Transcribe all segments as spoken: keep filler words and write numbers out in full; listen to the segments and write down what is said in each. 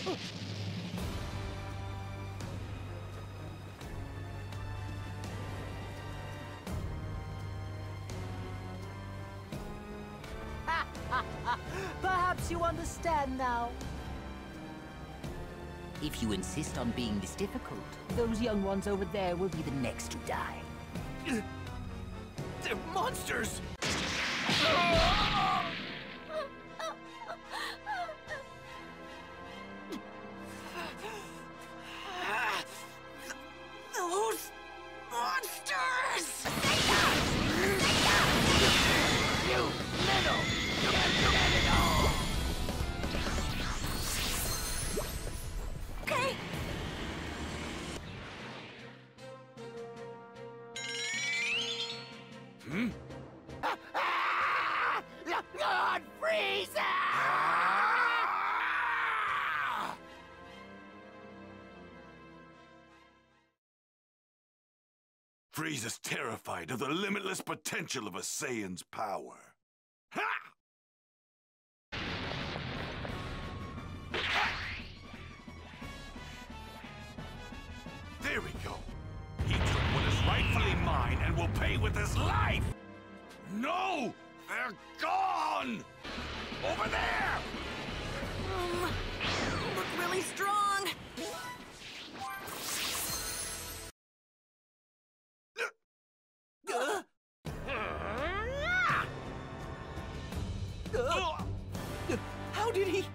Perhaps you understand now. If you insist on being this difficult, those young ones over there will be the next to die. They're monsters! Those monsters! You little! You get it all! Okay. Hmm? Lord Frieza! Frieza's terrified of the limitless potential of a Saiyan's power. Ha! There we go. He took what is rightfully mine and will pay with his life! No! They're gone! Over there! Um, look really strong. Uh? Uh? How did he...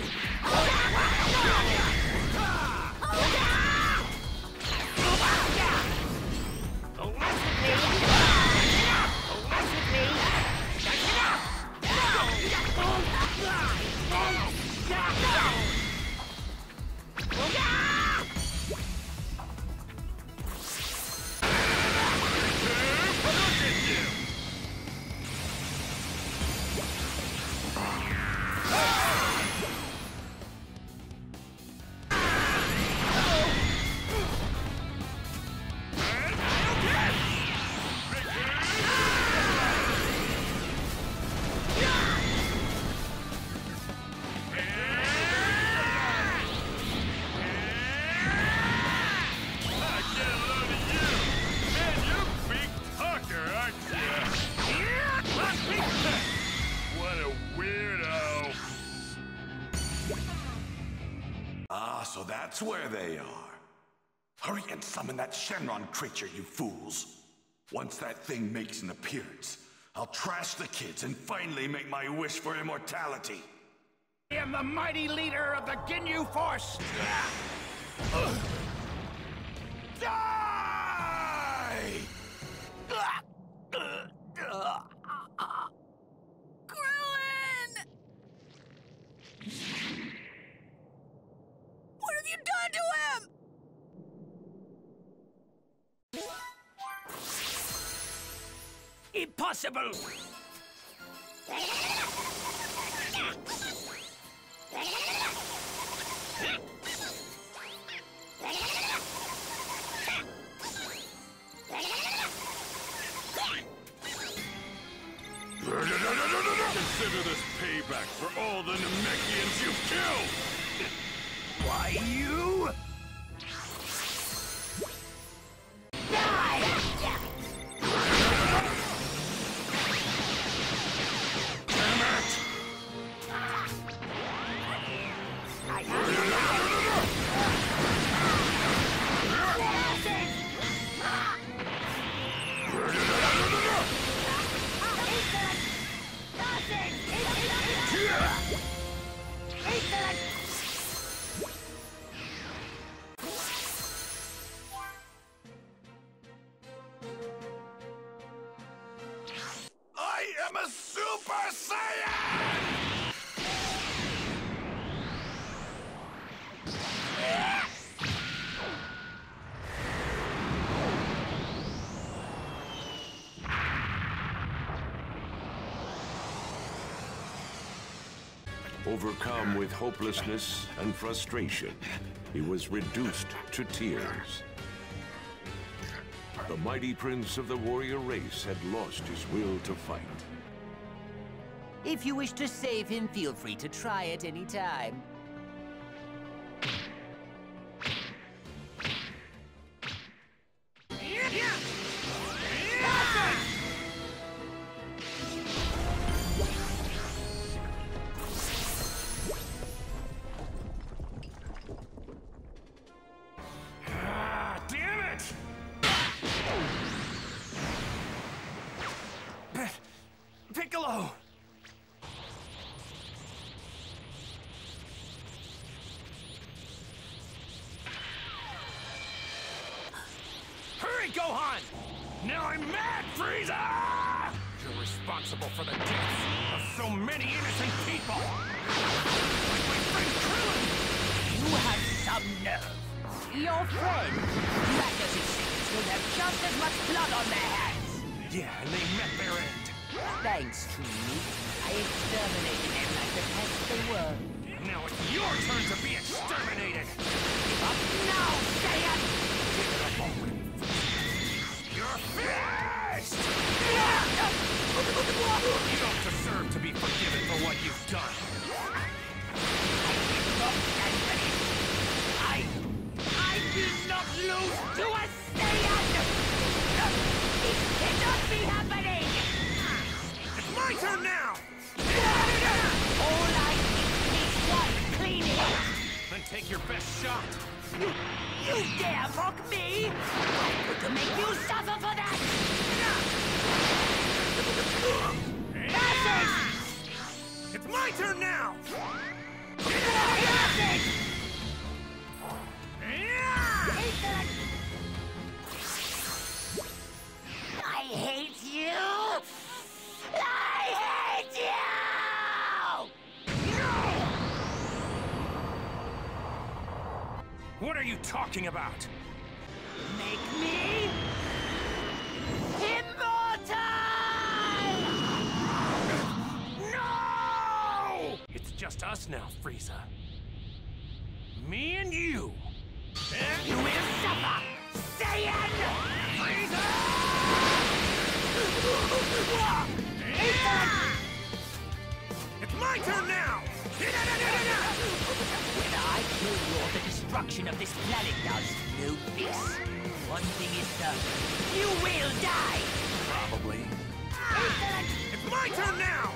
So that's where they are. Hurry and summon that Shenron creature, you fools. Once that thing makes an appearance, I'll trash the kids and finally make my wish for immortality. I am the mighty leader of the Ginyu Force! Die! Krillin! What have you done to him? Impossible! Consider this payback for all the Namekians you've killed! Why, you? I am a Super Saiyan! Overcome with hopelessness and frustration, he was reduced to tears. The mighty prince of the warrior race had lost his will to fight. If you wish to save him, feel free to try at any time. done! Now I'm mad, Frieza! You're responsible for the deaths of so many innocent people! Like my friend Krillin! You have some nerve. Your friend, Lactose Six, will have just as much blood on their hands. Yeah, and they met their end. Thanks to me, I exterminated them like the pest they were. Now it's your turn to be exterminated! Give up now, Saiyan! Give it up already. You're finished! You don't deserve to be forgiven for what you've done. I did not stand for this. I... I did not lose to a Saiyan! This cannot be happening! It's my turn now! All I need is one cleaning! Then take your best shot. You, you dare mock me? I'm going to make you suffer for that! Passage! It's my turn now! Passage! I hate you! I hate you! What are you talking about? Make me immortal! No! It's just us now, Frieza. Me and you. You will suffer, Saiyan! Frieza! It's my turn now! Whether I kill you or the destruction of this planet does no this. One thing is certain. You will die! Probably. It's my turn now!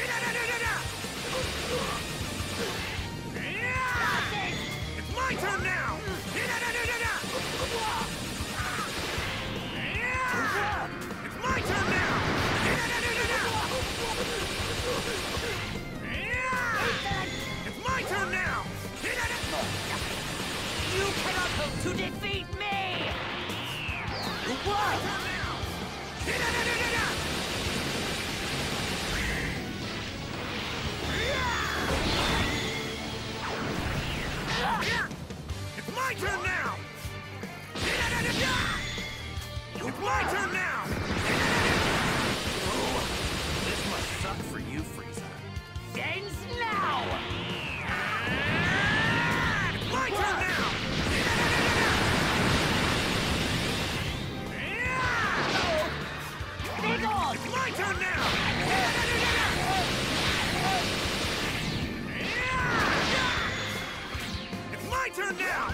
It's my turn now! It's my turn now! It's my turn now! You cannot hope to defeat me! What? It's my turn now! It's my turn now! Oh, this must suck for you, Frieza. Ends now! It's my turn now! Big on! It's my turn now! It's my turn now!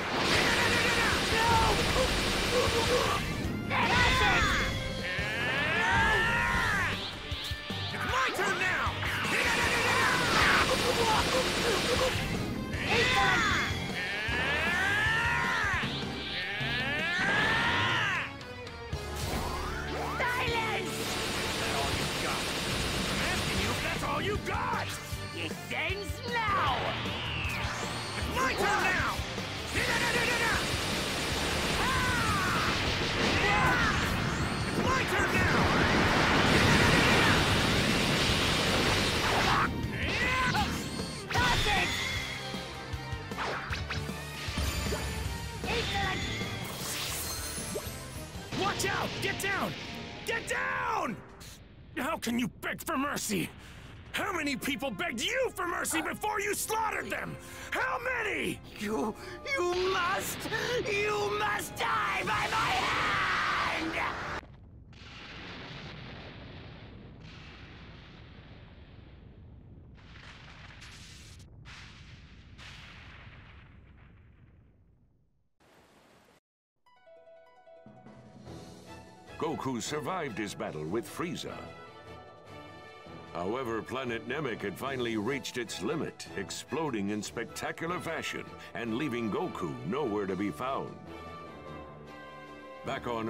That's it! It's my turn now! Silence! That's all you got. I'm asking you if that's all you got! It ends now! It's my turn now! It's my turn now! That's it! Watch out! Get down! Get down! How can you beg for mercy? How many people begged you for mercy before you slaughtered them? How many? You... you must... you must die by my hand! Goku survived his battle with Frieza. However, planet Namek had finally reached its limit, exploding in spectacular fashion and leaving Goku nowhere to be found. Back on